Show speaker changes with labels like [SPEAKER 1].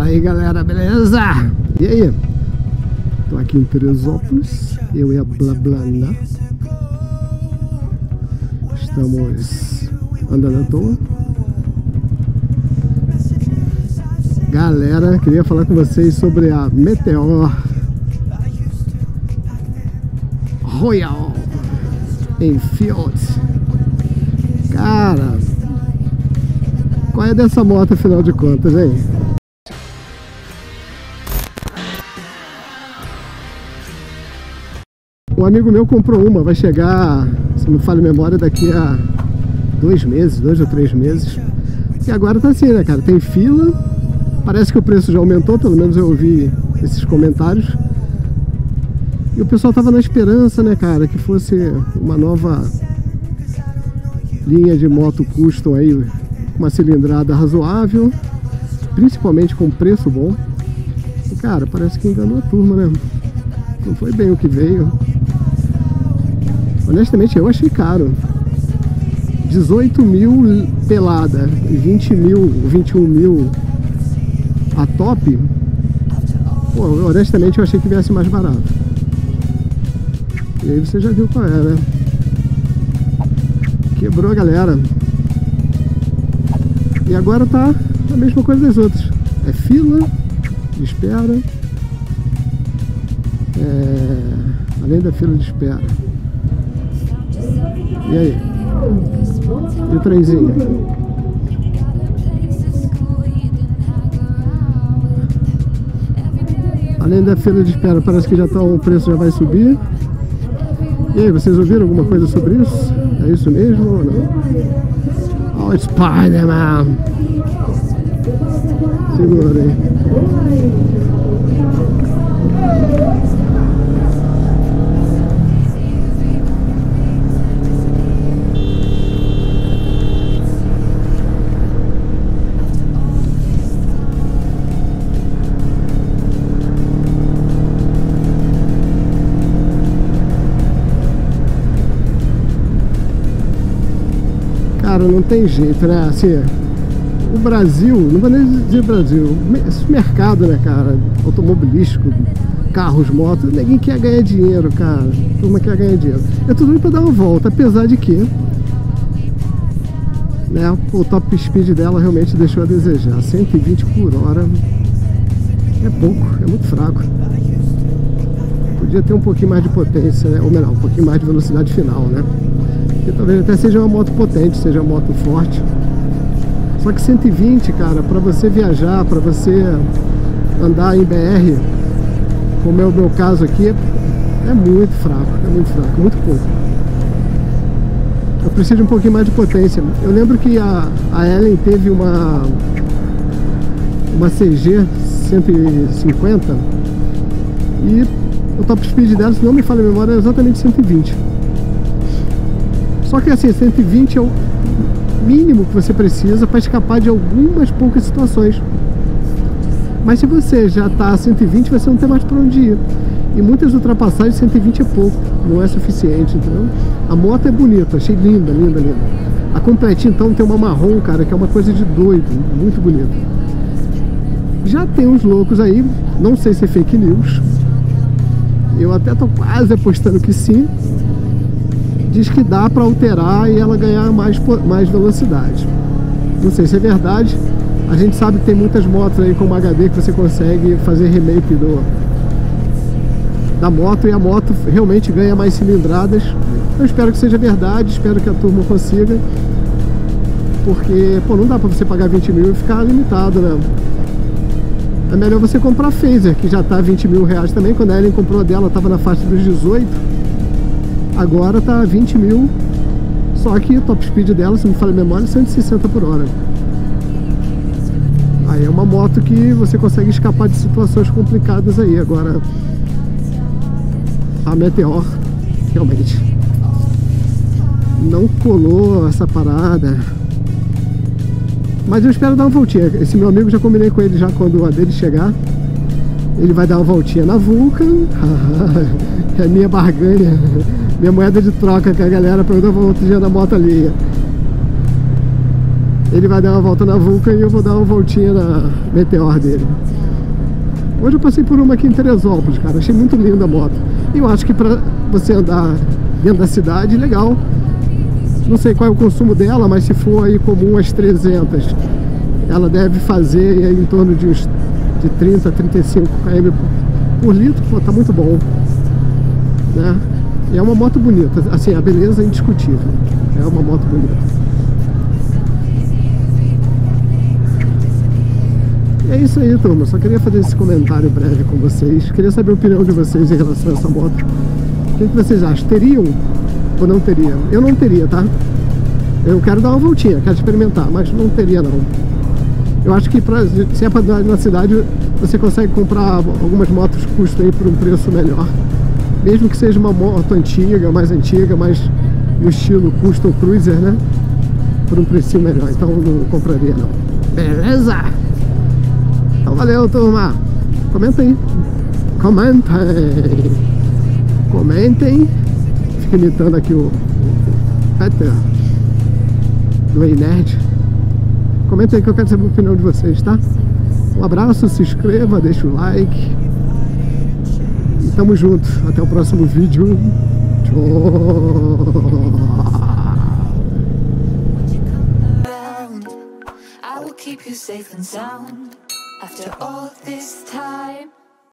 [SPEAKER 1] Fala aí, galera, beleza? E aí? Tô aqui em Teresópolis, eu e a Blablana. Estamos andando à toa. Galera, queria falar com vocês sobre a Meteor Royal Enfield. Cara, qual é dessa moto afinal de contas, hein? Um amigo meu comprou uma, vai chegar, se não me falha a memória, daqui a 2 meses, 2 ou 3 meses. E agora tá assim, né, cara? Tem fila, parece que o preço já aumentou, pelo menos eu ouvi esses comentários. E o pessoal tava na esperança, né, cara, que fosse uma nova linha de moto custom aí, com uma cilindrada razoável, principalmente com preço bom. E, cara, parece que enganou a turma, né? Não foi bem o que veio. Honestamente, eu achei caro. 18 mil pelada e 20 mil, 21 mil a top. Pô, honestamente, eu achei que viesse mais barato. E aí você já viu qual é, né? Quebrou a galera. E agora tá a mesma coisa das outras. É fila de espera. Além da fila de espera. E aí? E o trenzinho? Além da fila de espera, parece que já tá, o preço já vai subir. E aí, vocês ouviram alguma coisa sobre isso? É isso mesmo ou não? Oh, Spider-Man! Segura aí. Cara, não tem jeito, né? Assim, o Brasil, não vou nem dizer Brasil, esse mercado, né, cara, automobilístico, carros, motos, ninguém quer ganhar dinheiro, cara. Turma quer ganhar dinheiro. É tudo pra dar uma volta, apesar de que, né, o top speed dela realmente deixou a desejar. 120 por hora é pouco, é muito fraco. Podia ter um pouquinho mais de potência, né? Ou melhor, um pouquinho mais de velocidade final, né? Que talvez até seja uma moto potente, seja uma moto forte. Só que 120, cara, para você viajar, para você andar em BR, como é o meu caso aqui, é muito fraco, muito pouco. Eu preciso de um pouquinho mais de potência. Eu lembro que a Ellen teve uma CG 150 e o top speed dela, se não me falha a memória, é exatamente 120. Só que assim, 120 é o mínimo que você precisa para escapar de algumas poucas situações. Mas se você já está a 120, você não tem mais para onde ir. E muitas ultrapassagens, 120 é pouco, não é suficiente, entendeu? A moto é bonita, achei linda, linda, linda. A completinha então tem uma marrom, cara, que é uma coisa de doido, muito bonita. Já tem uns loucos aí, não sei se é fake news. Eu até tô quase apostando que sim. Diz que dá para alterar e ela ganhar mais velocidade. Não sei se é verdade. A gente sabe que tem muitas motos aí com HD que você consegue fazer remake da moto e a moto realmente ganha mais cilindradas. Eu espero que seja verdade, espero que a turma consiga. Porque, pô, não dá para você pagar 20 mil e ficar limitado, né? É melhor você comprar a Phaser, que já tá 20 mil reais também. Quando a Ellen comprou a dela, tava na faixa dos 18. Agora tá 20 mil, só que o top speed dela, se não me falha a memória, é 160 por hora. Aí é uma moto que você consegue escapar de situações complicadas aí. Agora, a Meteor, realmente, não colou essa parada. Mas eu espero dar uma voltinha. Esse meu amigo, já combinei com ele já quando a dele chegar. Ele vai dar uma voltinha na Vulcan. É a minha barganha. Minha moeda de troca com a galera para eu dar uma voltinha na moto ali. Ele vai dar uma volta na Vulcan e eu vou dar uma voltinha na Meteor dele. Hoje eu passei por uma aqui em Teresópolis, cara. Achei muito linda a moto. E eu acho que pra você andar dentro da cidade, legal. Não sei qual é o consumo dela, mas se for aí comum as 300, ela deve fazer aí em torno de 30 a 35 km por litro. Pô, tá muito bom, né? E é uma moto bonita, assim, a beleza é indiscutível. É uma moto bonita. E é isso aí, turma. Só queria fazer esse comentário breve com vocês. Queria saber a opinião de vocês em relação a essa moto. O que vocês acham? Teriam ou não teriam? Eu não teria, tá? Eu quero dar uma voltinha, quero experimentar, mas não teria não. Eu acho que se é para andar na cidade, você consegue comprar algumas motos custo aí por um preço melhor. Mesmo que seja uma moto antiga, mais no estilo custom cruiser, né? Por um precinho melhor. Então não compraria não. Beleza? Então valeu, turma. Comenta aí. Comentem. Fica imitando aqui o Peter do Ei Nerd. Comenta aí que eu quero saber a opinião de vocês, tá? Um abraço, se inscreva, deixa o like. E tamo junto. Até o próximo vídeo. Tchau.
[SPEAKER 2] I will keep you safe and sound after all this time.